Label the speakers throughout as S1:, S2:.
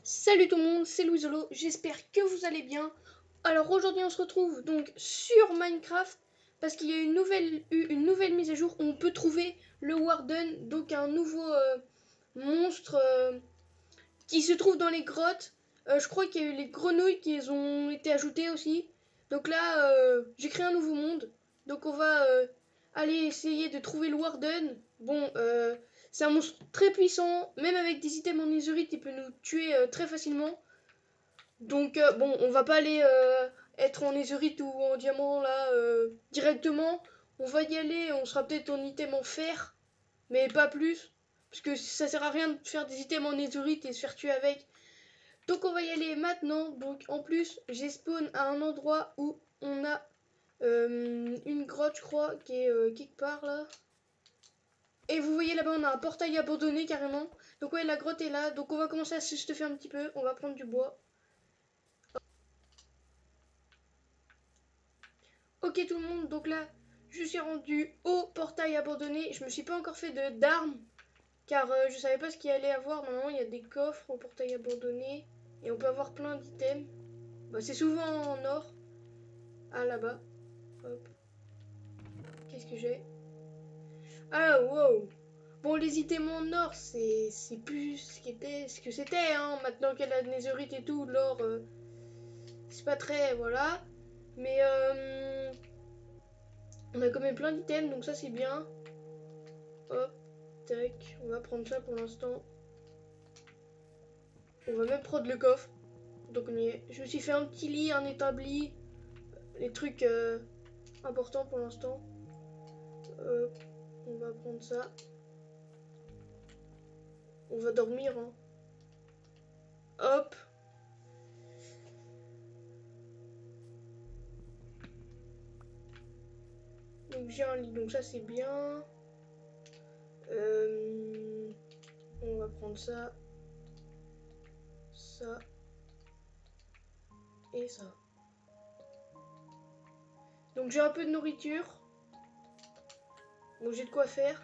S1: Salut tout le monde, c'est Louisolo, j'espère que vous allez bien. Alors aujourd'hui on se retrouve donc sur Minecraft parce qu'il y a une nouvelle mise à jour où on peut trouver le Warden, donc un nouveau monstre qui se trouve dans les grottes. Je crois qu'il y a eu les grenouilles qui ont été ajoutées aussi. Donc là j'ai créé un nouveau monde, donc on va aller essayer de trouver le Warden. Bon, c'est un monstre très puissant, même avec des items en netherite, il peut nous tuer très facilement. Donc bon, on va pas aller être en netherite ou en diamant là directement. On va y aller, on sera peut-être en item en fer, mais pas plus. Parce que ça sert à rien de faire des items en netherite et se faire tuer avec. Donc on va y aller maintenant. Donc en plus, j'ai spawn à un endroit où on a une grotte, je crois, qui est quelque part là. Et vous voyez là-bas, on a un portail abandonné carrément. Donc ouais, la grotte est là. Donc on va commencer à se faire un petit peu. On va prendre du bois. Ok tout le monde, donc là, je suis rendu au portail abandonné. Je me suis pas encore fait d'armes, car je savais pas ce qu'il y allait avoir. Normalement, il y a des coffres au portail abandonné. Et on peut avoir plein d'items. Bah, c'est souvent en or. Ah, là-bas. Hop. Qu'est-ce que j'ai? Ah, wow. Bon, les items en or, c'est plus ce que c'était, hein. Maintenant qu'il y a la netherite et tout, l'or, c'est pas très, voilà. Mais on a quand même plein d'items, donc ça c'est bien. Hop, tac, on va prendre ça pour l'instant. On va même prendre le coffre. Donc on y est. Je me suis fait un petit lit, un établi. Les trucs importants pour l'instant. On va prendre ça. On va dormir, hein. Hop. Donc j'ai un lit, donc ça c'est bien. On va prendre ça. Ça. Et ça. Donc j'ai un peu de nourriture. Donc j'ai de quoi faire.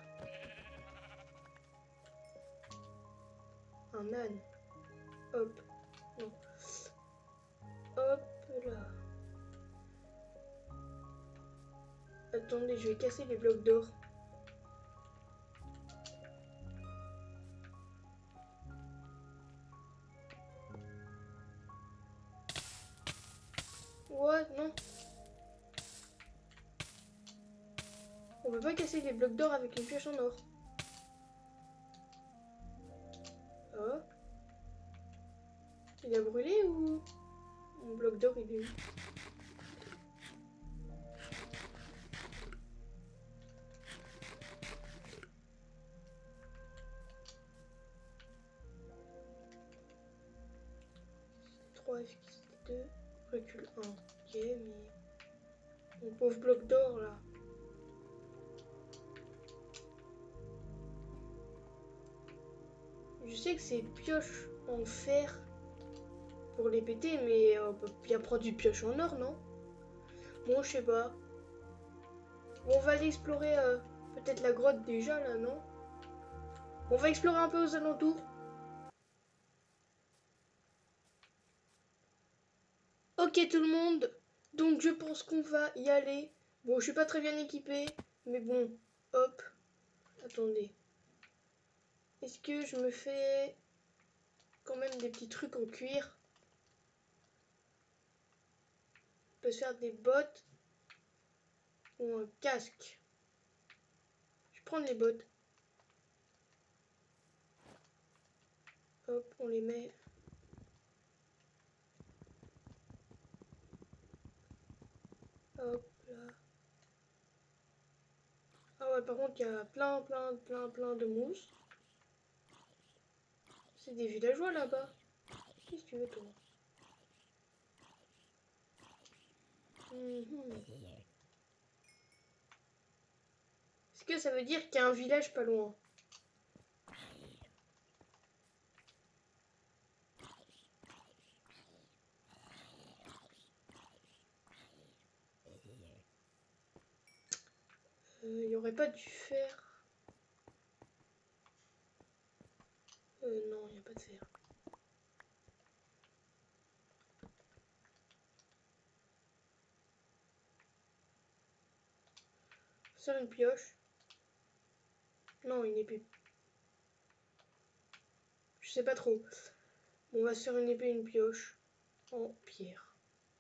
S1: Un âne. Hop. Non. Hop là. Attendez, je vais casser les blocs d'or. What? Non. On peut pas casser les blocs d'or avec une pioche en or. Oh. Il a brûlé ou... Mon bloc d'or il est où? F2, recul 1. Ok, mais... Mon pauvre bloc d'or là. Je sais que c'est pioche en fer pour les péter, mais on peut bien prendre du pioche en or, non? Bon, je sais pas. Bon, on va aller explorer peut-être la grotte déjà là, non? On va explorer un peu aux alentours. Ok tout le monde, donc je pense qu'on va y aller. Bon, je suis pas très bien équipée, mais bon, hop. Attendez. Est-ce que je me fais quand même des petits trucs en cuir? On peut se faire des bottes ou un casque. Je vais prendre les bottes. Hop, on les met. Hop là. Ah ouais, par contre, il y a plein de mouches. C'est des villageois là-bas. Qu'est-ce que tu veux, toi? Est-ce que ça veut dire qu'il y a un village pas loin? Il n'y aurait pas du fer. Non, il n'y a pas de fer. Sur une pioche. Non, une épée. Je sais pas trop. On va se faire une épée et une pioche en pierre.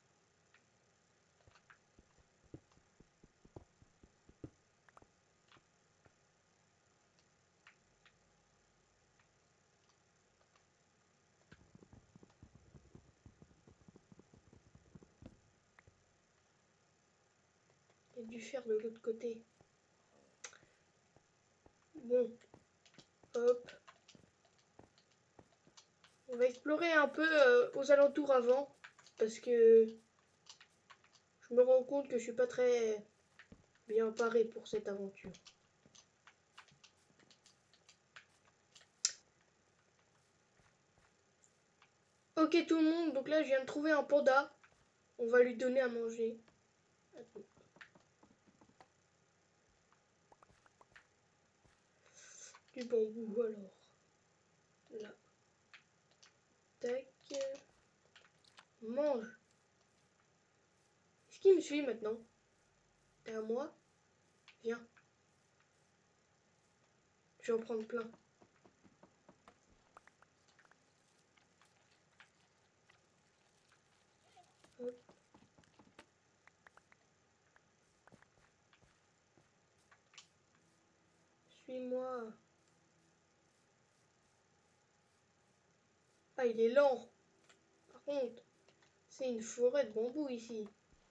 S1: Il y a du fer de l'autre côté. Bon, hop. On va explorer un peu aux alentours avant. Parce que je me rends compte que je suis pas très bien paré pour cette aventure. Ok tout le monde, donc là je viens de trouver un panda. On va lui donner à manger. Attends. Du bambou alors. Là. Tac. Mange. Est-ce qu'il me suit maintenant? T'es à moi? Viens. Je vais en prendre plein. Hop. Suis-moi. Ah, il est lent. Par contre, c'est une forêt de bambou ici.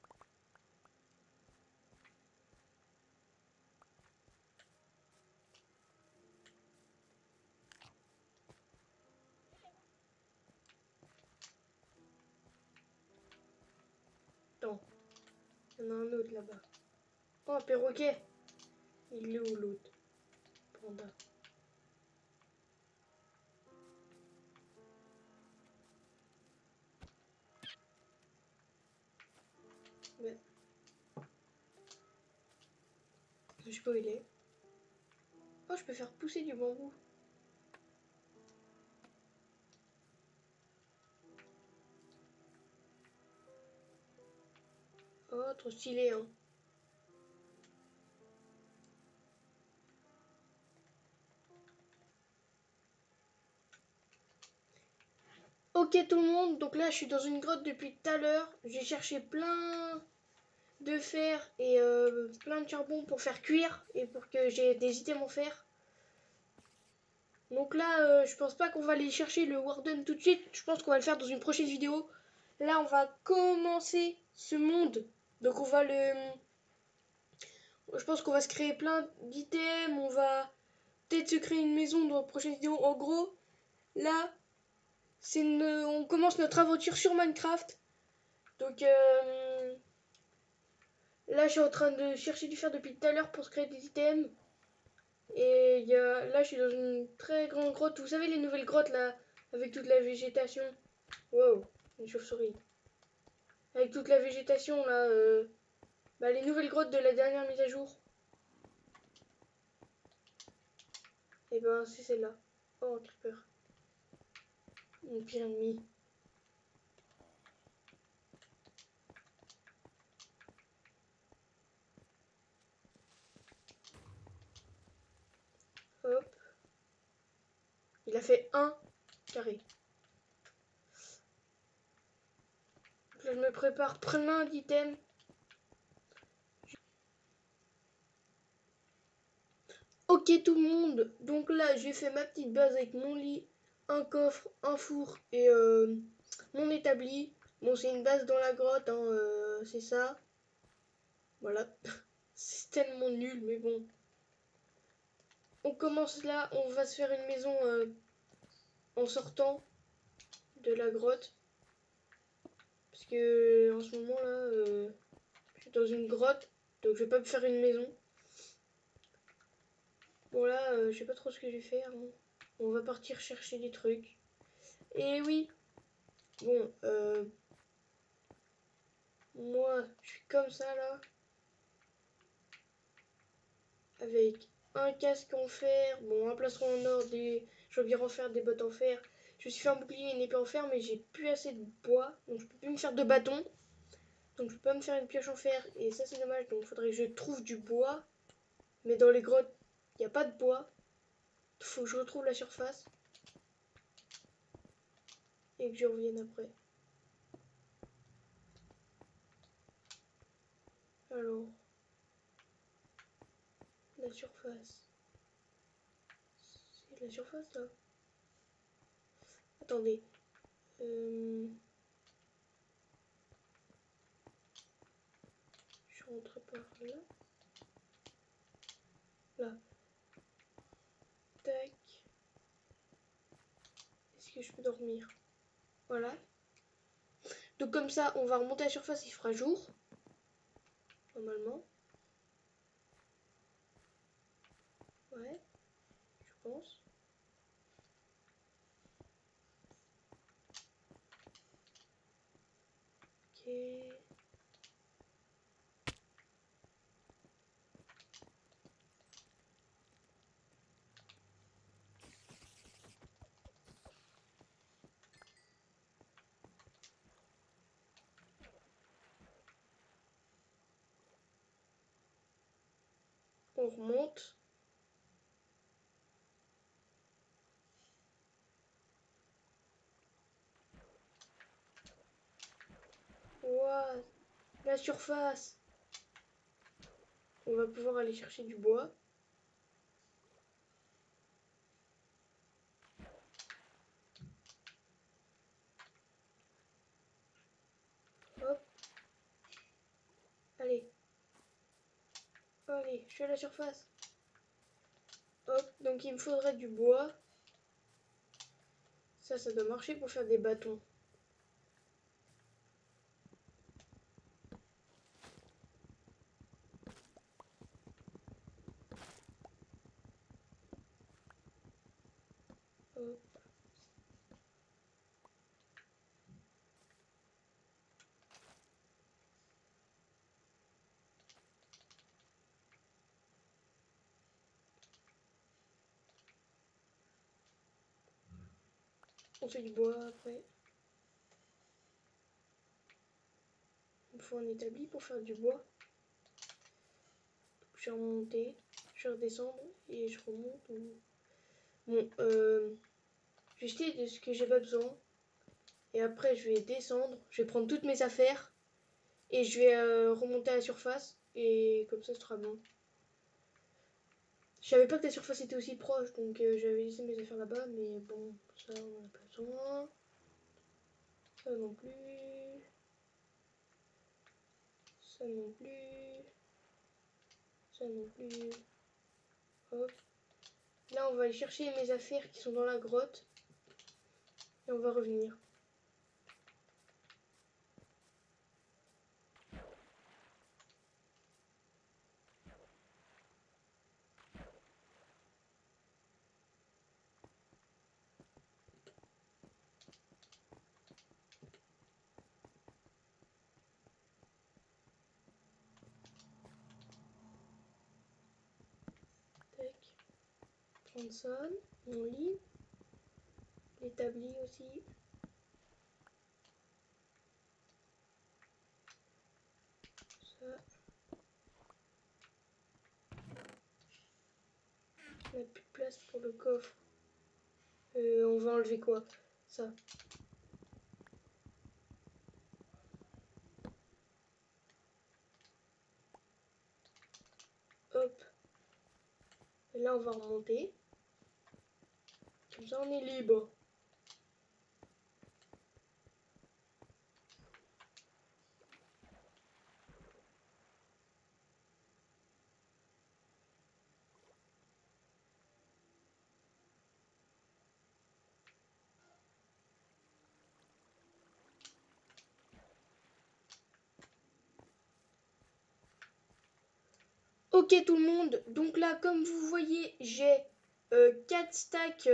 S1: Attends, il y en a un autre là-bas. Oh, un perroquet. Il est où l'autre? Panda. Ouais. Je sais pas où il est. Oh, je peux faire pousser du bambou. Oh, trop stylé, hein. Ok tout le monde, donc là je suis dans une grotte depuis tout à l'heure. J'ai cherché plein de fer et plein de charbon pour faire cuire et pour que j'ai des items en fer. Donc là je pense pas qu'on va aller chercher le Warden tout de suite. Je pense qu'on va le faire dans une prochaine vidéo. Là on va commencer ce monde. Donc on va le... Je pense qu'on va se créer plein d'items. On va peut-être se créer une maison dans la prochaine vidéo. En gros, là on commence notre aventure sur Minecraft. Donc là, je suis en train de chercher du fer depuis tout à l'heure pour se créer des items. Et là, je suis dans une très grande grotte. Vous savez, les nouvelles grottes là, avec toute la végétation. Wow, une chauve-souris. Avec toute la végétation là, bah, les nouvelles grottes de la dernière mise à jour. Et ben, c'est celle-là. Oh, creeper. Mon pire ennemi. Hop. Il a fait un carré. Donc là, je me prépare plein d'items. Ok tout le monde, donc là j'ai fait ma petite base avec mon lit, un coffre, un four et mon établi. Bon c'est une base dans la grotte, hein, c'est ça. Voilà, c'est tellement nul mais bon. On commence là, on va se faire une maison en sortant de la grotte. Parce que en ce moment là, je suis dans une grotte, donc je vais pas me faire une maison. Bon là, je sais pas trop ce que je vais faire. Hein. On va partir chercher des trucs. Et oui, bon, moi, je suis comme ça là, avec un casque en fer, bon, un plastron en or, je veux bien en faire des bottes en fer. Je me suis fait un bouclier et une épée en fer, mais j'ai plus assez de bois, donc je peux plus me faire de bâton. Donc je peux pas me faire une pioche en fer, et ça c'est dommage, donc il faudrait que je trouve du bois. Mais dans les grottes, il n'y a pas de bois. Il faut que je retrouve la surface. Et que je revienne après. Alors, la surface. C'est la surface là. Attendez. Je rentre par là. Là. Tac. Est-ce que je peux dormir? Voilà. Donc comme ça, on va remonter à la surface, il fera jour. Normalement. Ouais. Je pense. Ok. On remonte. Ouah, la surface. On va pouvoir aller chercher du bois. Hop. Allez. Allez, je suis à la surface. Hop, donc il me faudrait du bois. Ça doit marcher pour faire des bâtons. Hop. On fait du bois après. Il me faut un établi pour faire du bois. Je vais remonter, je vais redescendre et je remonte. Bon, je vais jeter de ce que j'ai pas besoin. Et après, je vais descendre. Je vais prendre toutes mes affaires. Et je vais remonter à la surface. Et comme ça, ce sera bon. Je savais pas que la surface était aussi proche. Donc, j'avais laissé mes affaires là-bas. Mais bon, ça, on en a pas besoin. Ça non plus. Ça non plus. Ça non plus. Hop. Là, on va aller chercher mes affaires qui sont dans la grotte. Et on va revenir. Tac. Prendre ça. Mon lit. L'établi aussi. Ça. On n'a plus de place pour le coffre. On va enlever quoi? Ça. Hop. Et là, on va remonter. Comme ça, on est libre. Ok tout le monde, donc là comme vous voyez j'ai 4 stacks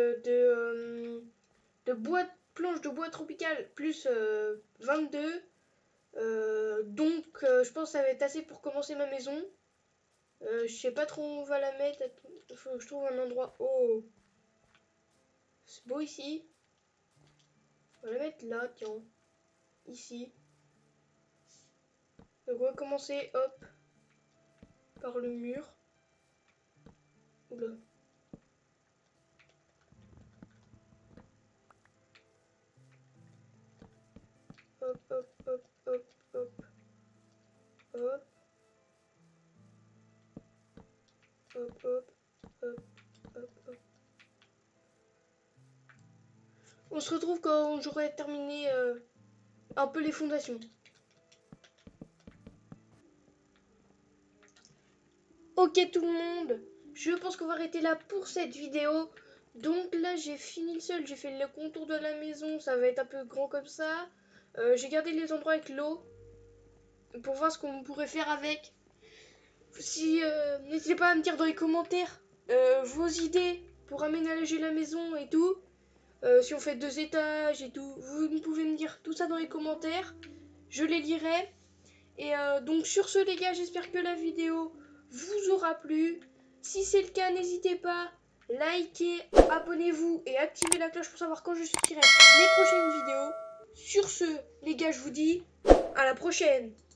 S1: de bois, planches de bois tropical plus 22. Donc je pense que ça va être assez pour commencer ma maison. Je sais pas trop où on va la mettre, il faut que je trouve un endroit. Oh, c'est beau ici. On va la mettre là, tiens, ici. Donc on va commencer hop par le mur. Oula. Hop, hop, hop, hop, hop. Hop. Hop, hop, hop, hop, hop. On se retrouve quand j'aurai terminé un peu les fondations. Ok tout le monde, je pense qu'on va arrêter là pour cette vidéo. Donc là j'ai fini le sol, j'ai fait le contour de la maison, ça va être un peu grand comme ça. J'ai gardé les endroits avec l'eau pour voir ce qu'on pourrait faire avec. Si n'hésitez pas à me dire dans les commentaires vos idées pour aménager la maison et tout. Si on fait 2 étages et tout, vous pouvez me dire tout ça dans les commentaires. Je les lirai. Et donc sur ce les gars, j'espère que la vidéo vous aura plu. Si c'est le cas, n'hésitez pas, likez, abonnez-vous et activez la cloche pour savoir quand je sortirai les prochaines vidéos. Sur ce les gars, je vous dis à la prochaine.